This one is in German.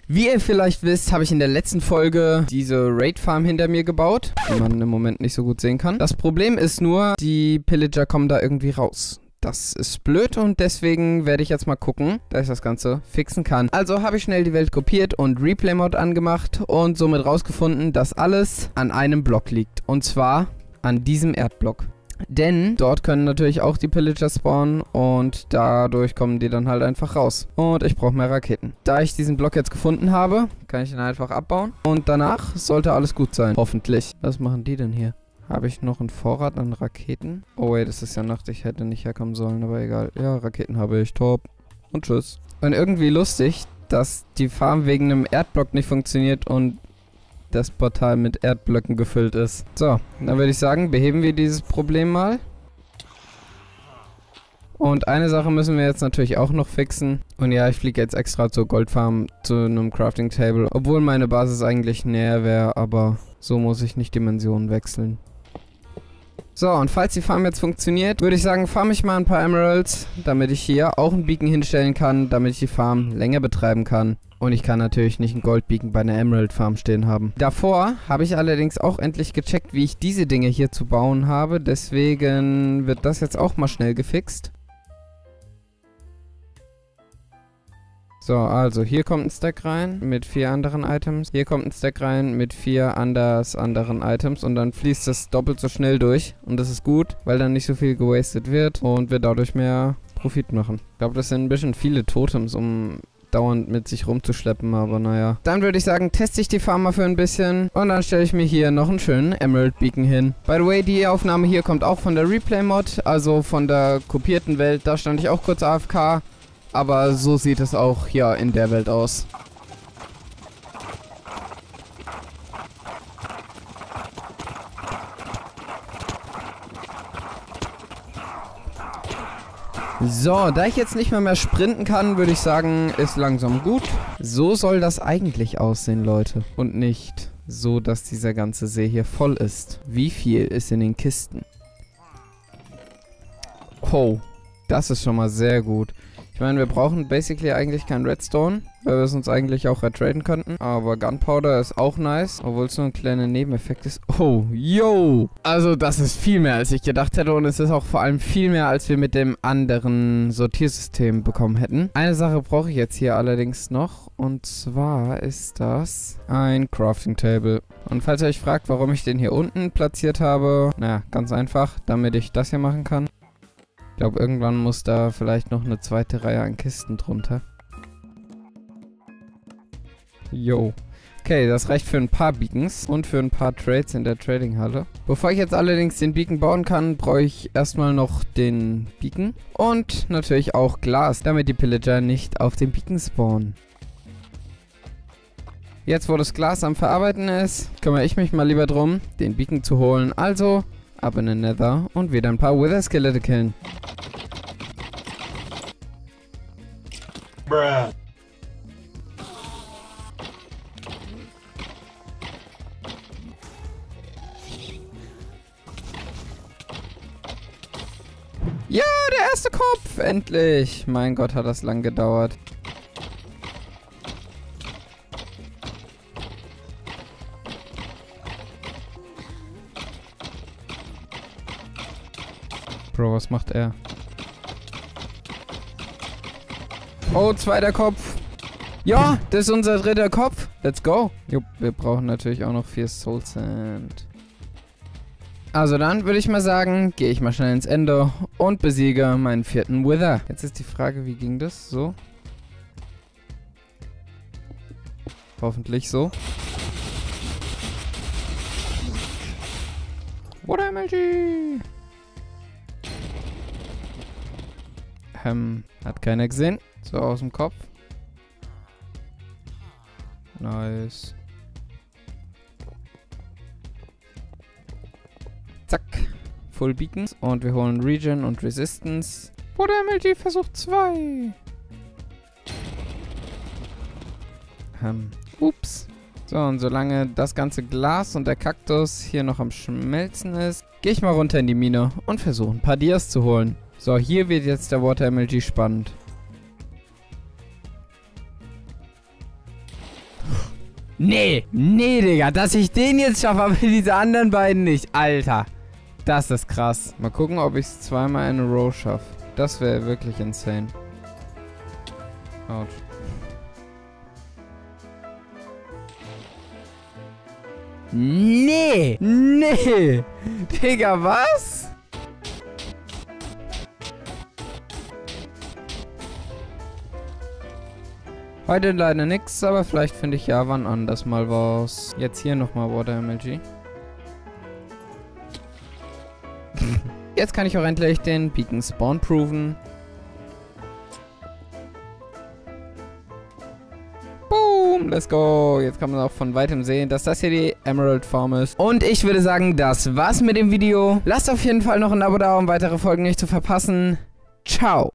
Wie ihr vielleicht wisst, habe ich in der letzten Folge diese Raid-Farm hinter mir gebaut, die man im Moment nicht so gut sehen kann. Das Problem ist nur, die Pillager kommen da irgendwie raus. Das ist blöd und deswegen werde ich jetzt mal gucken, dass ich das Ganze fixen kann. Also habe ich schnell die Welt kopiert und Replay-Mode angemacht und somit rausgefunden, dass alles an einem Block liegt. Und zwar an diesem Erdblock. Denn dort können natürlich auch die Pillager spawnen und dadurch kommen die dann halt einfach raus. Und ich brauche mehr Raketen. Da ich diesen Block jetzt gefunden habe, kann ich ihn einfach abbauen. Und danach sollte alles gut sein. Hoffentlich. Was machen die denn hier? Habe ich noch einen Vorrat an Raketen? Oh wait, es ist ja Nacht. Ich hätte nicht herkommen sollen, aber egal. Ja, Raketen habe ich. Top. Und tschüss. Und irgendwie lustig, dass die Farm wegen einem Erdblock nicht funktioniert und das Portal mit Erdblöcken gefüllt ist. So, dann würde ich sagen, beheben wir dieses Problem mal. Und eine Sache müssen wir jetzt natürlich auch noch fixen. Und ja, ich fliege jetzt extra zur Goldfarm zu einem Crafting Table. Obwohl meine Basis eigentlich näher wäre, aber so muss ich nicht Dimensionen wechseln. So, und falls die Farm jetzt funktioniert, würde ich sagen, farme ich mal ein paar Emeralds, damit ich hier auch ein Beacon hinstellen kann, damit ich die Farm länger betreiben kann. Und ich kann natürlich nicht ein Goldbeacon bei einer Emerald Farm stehen haben. Davor habe ich allerdings auch endlich gecheckt, wie ich diese Dinge hier zu bauen habe. Deswegen wird das jetzt auch mal schnell gefixt. So, also hier kommt ein Stack rein mit 4 anderen Items. Hier kommt ein Stack rein mit 4 anderen Items. Und dann fließt das doppelt so schnell durch. Und das ist gut, weil dann nicht so viel gewastet wird und wir dadurch mehr Profit machen. Ich glaube, das sind ein bisschen viele Totems, um dauernd mit sich rumzuschleppen, aber naja. Dann würde ich sagen, teste ich die Farm mal für ein bisschen und dann stelle ich mir hier noch einen schönen Emerald Beacon hin. By the way, die Aufnahme hier kommt auch von der Replay-Mod, also von der kopierten Welt. Da stand ich auch kurz AFK, aber so sieht es auch hier in der Welt aus. So, da ich jetzt nicht mehr sprinten kann, würde ich sagen, ist langsam gut. So soll das eigentlich aussehen, Leute. Und nicht so, dass dieser ganze See hier voll ist. Wie viel ist in den Kisten? Oh, das ist schon mal sehr gut. Ich meine, wir brauchen basically eigentlich kein Redstone, weil wir es uns eigentlich auch ertraden könnten. Aber Gunpowder ist auch nice, obwohl es nur ein kleiner Nebeneffekt ist. Oh, yo! Also das ist viel mehr, als ich gedacht hätte. Und es ist auch vor allem viel mehr, als wir mit dem anderen Sortiersystem bekommen hätten. Eine Sache brauche ich jetzt hier allerdings noch. Und zwar ist das ein Crafting Table. Und falls ihr euch fragt, warum ich den hier unten platziert habe, naja, ganz einfach, damit ich das hier machen kann. Ich glaube, irgendwann muss da vielleicht noch eine zweite Reihe an Kisten drunter. Jo. Okay, das reicht für ein paar Beacons und für ein paar Trades in der Trading-Halle. Bevor ich jetzt allerdings den Beacon bauen kann, brauche ich erstmal noch den Beacon. Und natürlich auch Glas, damit die Pillager nicht auf den Beacon spawnen. Jetzt, wo das Glas am Verarbeiten ist, kümmere ich mich mal lieber drum, den Beacon zu holen. Also ab in den Nether und wieder ein paar Wither-Skelette killen. Bruh. Ja, der erste Kopf! Endlich! Mein Gott, hat das lang gedauert. Bro, was macht er? Oh, zweiter Kopf. Ja, das ist unser dritter Kopf. Let's go. Jupp, wir brauchen natürlich auch noch 4 Soul Sand. Also dann würde ich mal sagen, gehe ich mal schnell ins Ende und besiege meinen 4. Wither. Jetzt ist die Frage, wie ging das? So. Hoffentlich so. Water MLG! Hat keiner gesehen. So aus dem Kopf. Nice. Zack. Full Beacons. Und wir holen Regen und Resistance. Oder MLG Versuch 2. Ups. So, und solange das ganze Glas und der Kaktus hier noch am Schmelzen ist, gehe ich mal runter in die Mine und versuche ein paar Dias zu holen. So, hier wird jetzt der Water MLG spannend. Nee, nee, Digga, dass ich den jetzt schaffe, aber diese anderen beiden nicht. Alter, das ist krass. Mal gucken, ob ich es zweimal in a row schaffe. Das wäre wirklich insane. Autsch. Nee, nee. Digga, was? Heute leider nix, aber vielleicht finde ich ja wann anders mal was. Jetzt hier nochmal Water MLG. Jetzt kann ich auch endlich den Beacon Spawn proven. Boom, let's go. Jetzt kann man auch von weitem sehen, dass das hier die Emerald Farm ist. Und ich würde sagen, das war's mit dem Video. Lasst auf jeden Fall noch ein Abo da, um weitere Folgen nicht zu verpassen. Ciao.